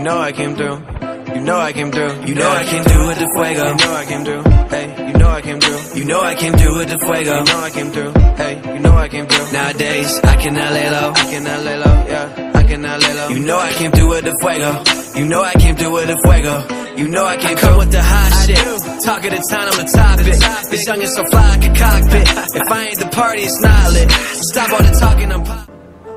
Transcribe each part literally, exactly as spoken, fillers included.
know I came through. You know I came through. You know I came through with the fuego. You know I came through. Hey, you know I came through. You know I came through with the fuego. You know I came through. Hey, you know I came through. Nowadays I cannot lay low. I cannot lay low. Yeah, I cannot lay low. You know I came through with the fuego. You know I came through with the fuego. You know I came through with the hot shit. Talk of the town, I'm the topic. This young is so fly like a cockpit. If I ain't the party, it's not lit. Stop all the talking, I'm pop.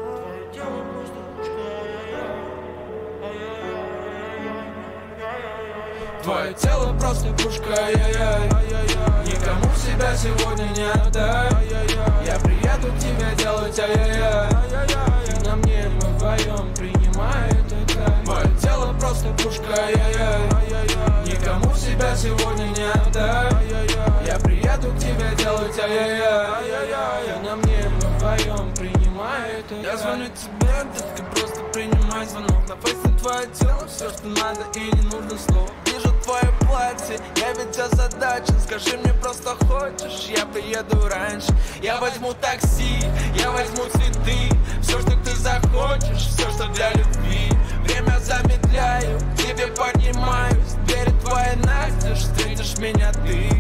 Твое тело просто пушка, ай-яй-яй. Никому себя сегодня не отдай. Я приеду к тебе делать ай-яй-яй. Ты на мне, мы вдвоем принимай это. Твое тело просто пушка, ай-яй-яй. Никому себя сегодня не отдай. Я приеду к тебе делать ай-яй-яй. Ты на мне, мы вдвоем принимай это. Я звоню тебе, да ты просто принимай звонок. На фейсе твое тело, все, что надо и не нужно слов. Вижу твое платье, я ведь озадачен. Скажи мне, просто хочешь, я приеду раньше. Я возьму такси, я возьму цветы. Все, что ты захочешь, все, что для любви. Время замедляю, к тебе поднимаюсь. Дверь твоя настежь, встретишь меня ты.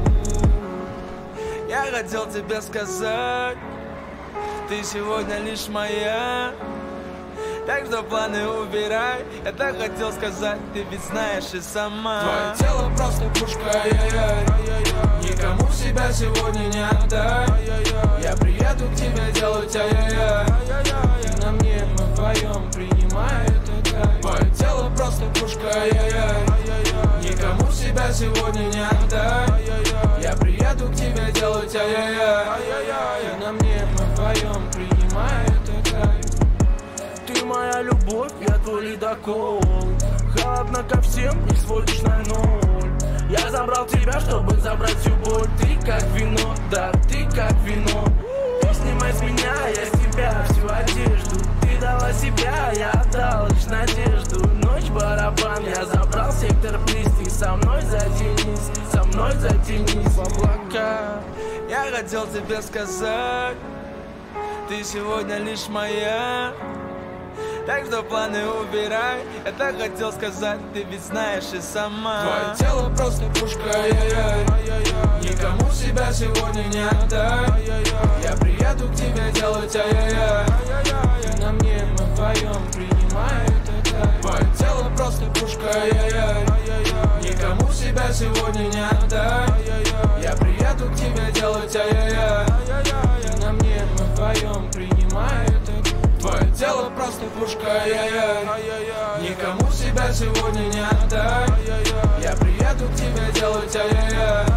Я хотел тебе сказать, ты сегодня лишь моя. Так что планы убирай. Я так хотел сказать, ты ведь знаешь и сама. Твое тело просто пушка, ай-яй-яй. Никому себя сегодня не отдай. Я приеду к тебе делать ай-яй-яй. Ты на мне, мы вдвоем принимай это. Твое тело просто пушка, ай-яй-яй. Никому себя сегодня не отдай. Я приеду к тебе делать ай-яй-яй. Ты на мне, мы вдвоем принимай это. Ты моя любовь, я твой ледокол. Холодно ко всем, не сводишь на ноль. Я забрал тебя, чтобы забрать всю боль. Ты как вино, да, ты как вино. Ты снимай с меня, я с тебя всю одежду. Ты дала себя, я отдал лишь надежду. Ночь барабан, я забрал сектор приз. Ты со мной затянись, со мной затянись в облака. Я хотел тебе сказать, ты сегодня лишь моя. Так что планы убирай. Я так хотел сказать, ты ведь знаешь и сама. Твое тело просто пушка, ай-яй-яй. Никому себя сегодня не отдай. Я приеду к тебе делать ай-яй-яй. Ты на мне, мы вдвоем принимай это. Твое тело просто пушка, ай-яй-яй. Никому себя сегодня не отдай. Я приеду к тебе делать ай-яй-яй. Ты на мне, мы вдвоем принимай это. Твое тело просто пушка, ай-яй-яй. Никому себя сегодня не отдай. Я приеду к тебе делать ай-яй-яй.